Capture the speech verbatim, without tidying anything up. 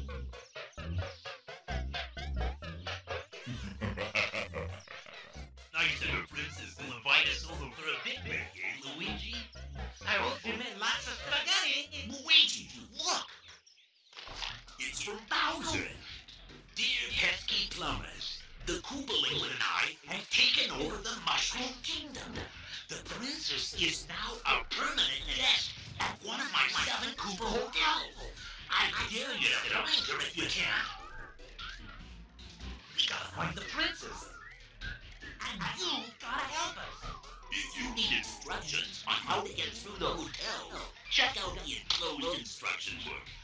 I said the princess will invite us over for a picnic, eh, Luigi? I hope you made lots of spaghetti. Luigi, look! It's from Bowser. Dear pesky plumbers, the Koopaloo and I have taken over the Mushroom Kingdom. The princess is now a permanent guest at one of my seven Koopa hotels. I dare you to find her if you can. We gotta find the princess. And you gotta help us. If you need instructions on how to get through the hotel, check out the enclosed instruction book.